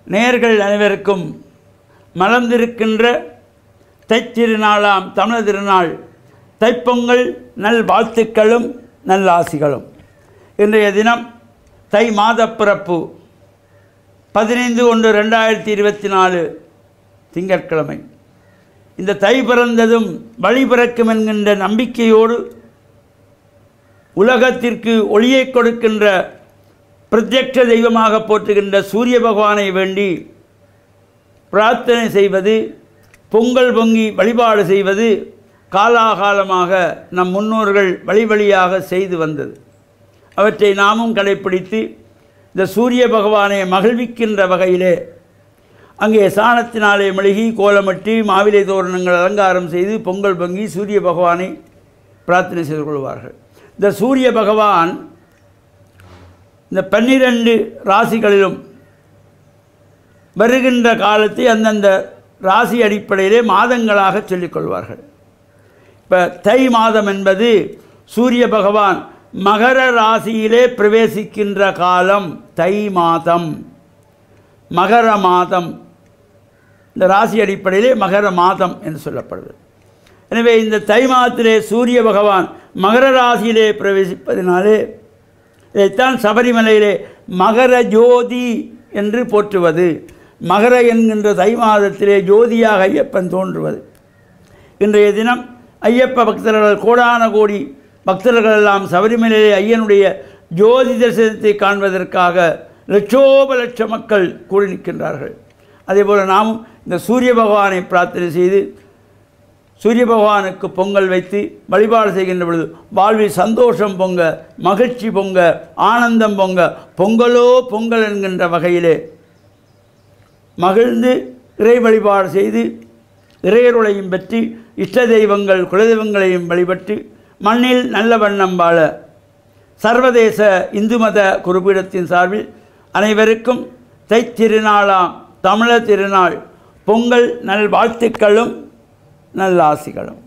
நேயர்கள் அனைவருக்கும் மலர்ந்திருக்கின்ற தைத்திருநாளாம் தமிழர் திருநாள் தைப்பொங்கல் நல் வாழ்த்துக்களும் நல்லாசிகளும். இன்றைய தினம் தை மாத பிறப்பு 15/1/2024 திங்கட்கிழமை. இந்த தை பிறந்ததும் வழி பிறக்கும் என்கின்ற நம்பிக்கையோடு உலகத்திற்கு ஒளியை கொடுக்கின்ற பிரத்யட்ச தெய்வமாக போற்றுகின்ற சூரிய பகவானை வேண்டி பிரார்த்தனை செய்வது, பொங்கல் பொங்கி வழிபாடு செய்வது காலாகாலமாக நம் முன்னோர்கள் வழி வழியாக செய்து வந்தது. அவற்றை நாமும் கடைப்பிடித்து இந்த சூரிய பகவானை மகிழ்விக்கின்ற வகையிலே அங்கே சாணத்தினாலே மெழுகி கோலமிட்டு மாவிலை தோரணங்கள் அலங்காரம் செய்து பொங்கல் பொங்கி சூரிய பகவானை பிரார்த்தனை செய்து கொள்வார்கள். இந்த சூரிய பகவான் இந்த 12 ராசிகளிலும் வருகின்ற காலத்தை அந்தந்த ராசி அடிப்படையிலே மாதங்களாக சொல்லிக்கொள்வார்கள். இப்போ தை மாதம் என்பது சூரிய பகவான் மகர ராசியிலே பிரவேசிக்கின்ற காலம் தை மாதம், மகர மாதம். இந்த ராசி அடிப்படையிலே மகர மாதம் என்று சொல்லப்படுது. எனவே இந்த தை மாதத்திலே சூரிய பகவான் மகர ராசியிலே பிரவேசிப்பதினாலே இதைத்தான் சபரிமலையிலே மகர ஜோதி என்று போற்றுவது. மகர என்கின்ற தை மாதத்திலே ஜோதியாக ஐயப்பன் தோன்றுவது. இன்றைய தினம் ஐயப்ப பக்தர்கள் கோடான கோடி பக்தர்கள் எல்லாம் சபரிமலையிலே ஐயனுடைய ஜோதி தரிசனத்தை காண்பதற்காக லட்சோப லட்ச மக்கள் கூடி நிற்கின்றார்கள். அதேபோல் நாமும் இந்த சூரிய பகவானை பிரார்த்தனை செய்து சூரிய பகவானுக்கு பொங்கல் வைத்து வழிபாடு செய்கின்ற பொழுது வாழ்வில் சந்தோஷம் பொங்க, மகிழ்ச்சி பொங்க, ஆனந்தம் பொங்க, பொங்கலோ பொங்கல் என்கின்ற வகையிலே மகிழ்ந்து இறை வழிபாடு செய்து இறையருளையும் பெற்று இஷ்ட தெய்வங்கள் குலதெய்வங்களையும் வழிபட்டு மண்ணில் நல்ல வண்ணம் வாழ சர்வதேச இந்து மத குருபீடத்தின் சார்பில் அனைவருக்கும் தைத்திருநாளாம் தமிழர் திருநாள் பொங்கல் நல் வாழ்த்துக்களும் நல்லாசிகளும்.